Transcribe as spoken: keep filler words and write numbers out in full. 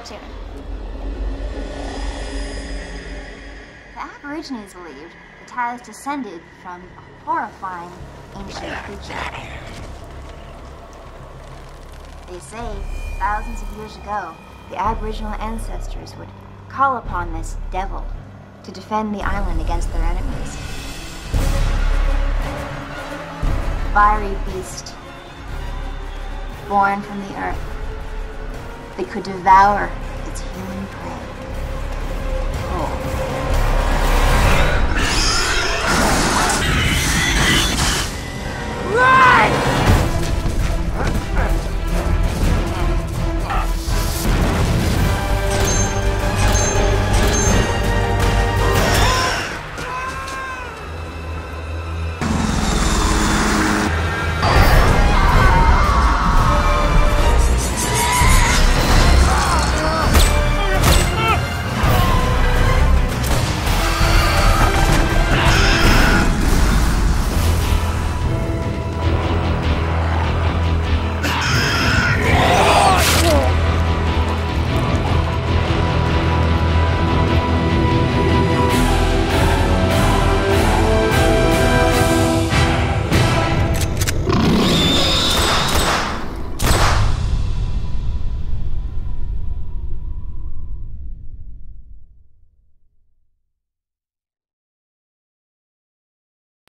cartoon. The Aborigines believed the Taz descended from a horrifying ancient creature. They say thousands of years ago, the Aboriginal ancestors would call upon this devil to defend the island against their enemies. Fiery beast, born from the earth, that could devour its human prey.